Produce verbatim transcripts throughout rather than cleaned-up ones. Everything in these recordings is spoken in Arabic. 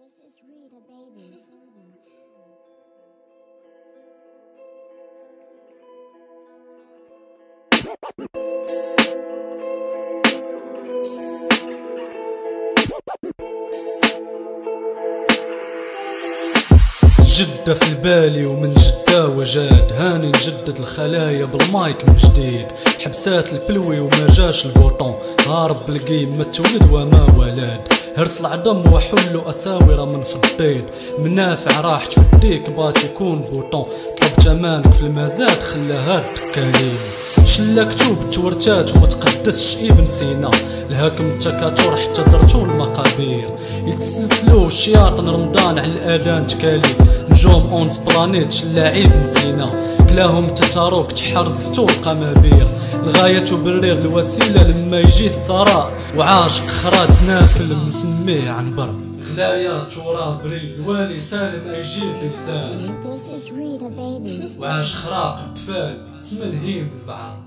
This is Rita, baby. جدة في بالي ومن جدة وجاد هاني نجدد الخلايا بالمايك من جديد. حبسات البلوي وما جاش البوطون، هارب بالقيم ما تولد وما ولاد. هرس العظم وحلو اساور من فضيد، منافع راح تفديك بات يكون بوطون. طلب جمالك في المزاد خلاها الدكالين، شلا كتوب تورتات وما تقدسش ابن سينا. الهاكم التكاتور حتى زرتو المقابير، يتسلسلو الشياطن رمضان على الاذان تكالي. نجوم اونز بلانيت شلا عيد نسينا، كلاهم تتاروك تحرزتو القمابير. الغاية تبرر الوسيلة لما يجي الثراء، وعاشق خراد نافل مسميه عنبر. غلايا تورا بري الوالي سالم ايجيب لثال، وعاش خراق بفال اسم الهيم البعر.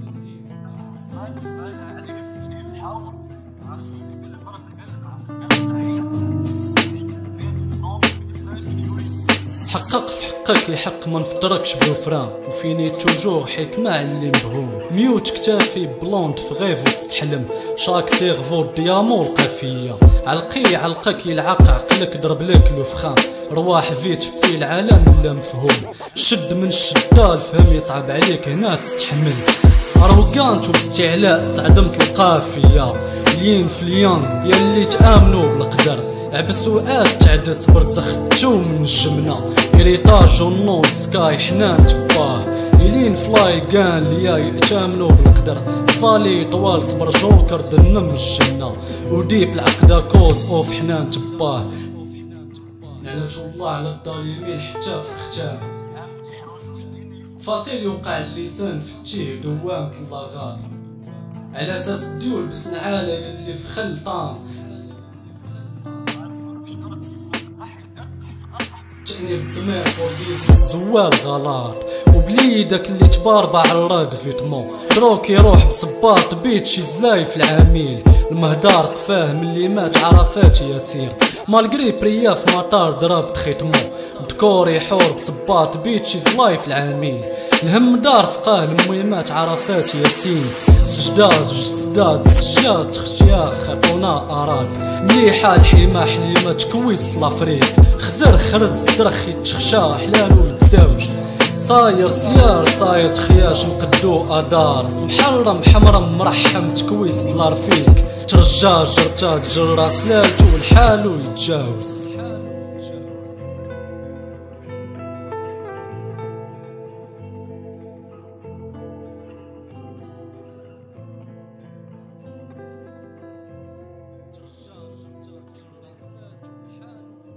حقق في حقك يحق ما نفطركش بوفران، وفيني توجور حكمة علي مبهوم. ميوت كتافي بلوند في غيفو تستحلم، شاك سيغفو ديامور قافية. علقي علقك يلعق عقلك ضرب لك الوفخان، رواح فيت في العالم لا مفهوم. شد من الشدة الفهم يصعب عليك هنا تستحمل. اروقانت والاستعلاء استعدمت القافية، لين في اليان يلي تآمنوا بالقدر. عبس وعاد تعدس برزختو من الجمنة، إريطاج ونوض سكاي حنان تباه. يلين فلاي كان ليا يأتامنو بالقدر، فالي طوال صبر جوكر دنم الجنة. وديب العقدة كوز اوف حنان تباه. لعنة الله على الظالمين حتى في الختام، فاصيل يوقع اللسان في التيه دوامة اللاغار. على اساس ديول بس نعالة يلي في خلطان، تعني بالدماغ وديف الزوال غلط. وبليدك اللي تباربع على الراد فيتمون، دروك يروح بصباط بيتشي زلاي في العميل. المهدار قفاه من اللي مات عرفات ياسير، مالقري بريا في مطار ضرب خيتمو. دكور يحور بصباط بيتشي زلاي في العميل. الهم دار فقاه المهمات عرفات ياسين. سجداز جسداد سجاد تختيا خافونا اراد، مليحة الحيمة حليمة تكويس لافريك. خزر خرز زرخ يتخشى حلالو يتزاوج، صاير سيار صاير تخياش مقدو ادار. محرم حمرم مرحم تكويس لارفيك، ترجا جرتات جرا سلالتو الحالو يتجاوز.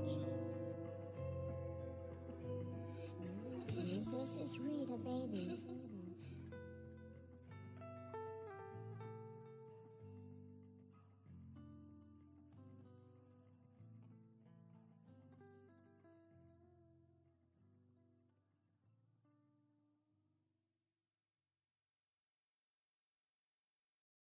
This is Rita, baby.